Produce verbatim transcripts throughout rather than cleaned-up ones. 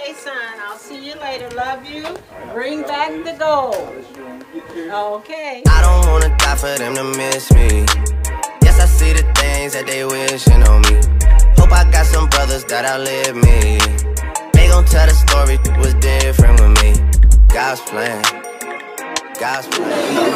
Okay, son. I'll see you later. Love you. Bring back the gold. Okay. I don't wanna die for them to miss me. Yes, I see the things that they wishing on me. Hope I got some brothers that outlive me. They gon' tell the story was different with me. God's plan. God's plan.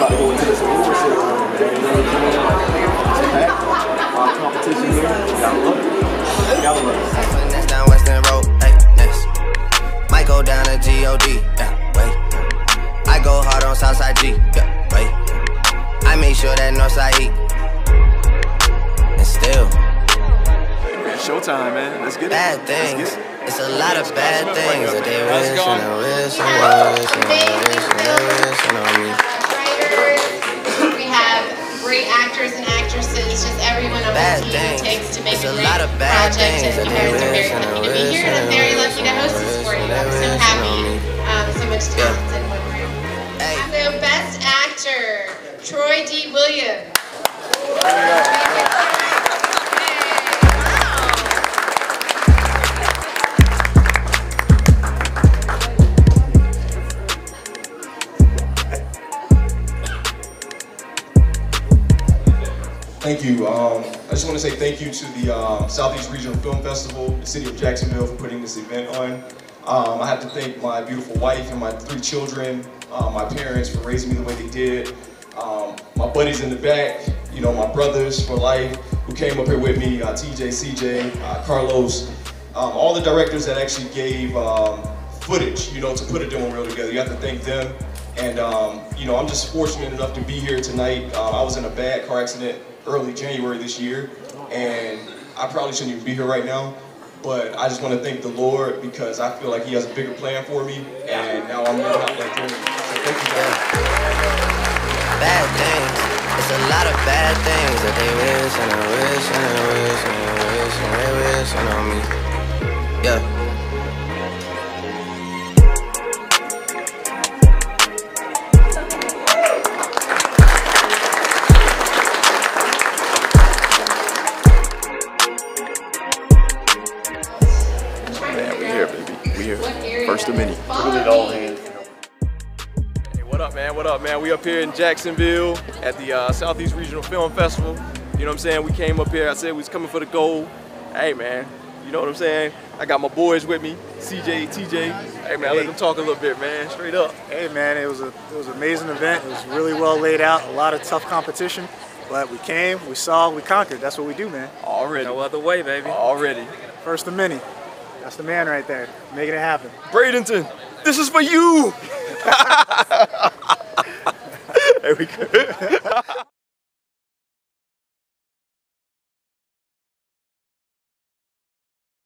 Competition here. Gotta love it. Gotta love it. Finesse down Western Road. Hey, next. Might go down to G O D. Yeah, wait. I go hard on Southside G. Yeah, wait. I make sure that Northside eat. And still. Man, showtime, man. Let's get it. Bad things. It's a lot of bad things that they wish and I wish and I wish and I wish and I wish and on me. Writers, we have great actors and actresses, just everyone on the team it takes to make a great project, and you guys are very lucky to be here, and I'm very lucky to host this for you. I'm so happy, um, so much talent in one room. And the best actor, Troy D. Williams. Thank you. Um, I just want to say thank you to the um, Southeast Regional Film Festival, the City of Jacksonville for putting this event on. Um, I have to thank my beautiful wife and my three children, uh, my parents for raising me the way they did, um, my buddies in the back, you know, my brothers for life who came up here with me, uh, T J, C J, uh, Carlos, um, all the directors that actually gave um, footage, you know, to put a demo reel together. You have to thank them. And, um, you know, I'm just fortunate enough to be here tonight. Uh, I was in a bad car accident early January this year, and I probably shouldn't even be here right now, but I just want to thank the Lord because I feel like He has a bigger plan for me, and now I'm living out that journey. So thank you guys. Bad things. It's a lot of bad things that they wish and I wish and I wish and I wish and they wish on me. Yeah. First of many. Really all hands. Hey, what up, man? What up, man? We up here in Jacksonville at the uh, Southeast Regional Film Festival. You know what I'm saying? We came up here. I said we was coming for the gold. Hey, man. You know what I'm saying? I got my boys with me, C J, T J. Hey, man, let them talk a little bit, man. Straight up. Hey, man. It was a it was an amazing event. It was really well laid out. A lot of tough competition, but we came, we saw, we conquered. That's what we do, man. Already. No other way, baby. Already. First of many. That's the man right there, making it happen. Bradenton, this is for you!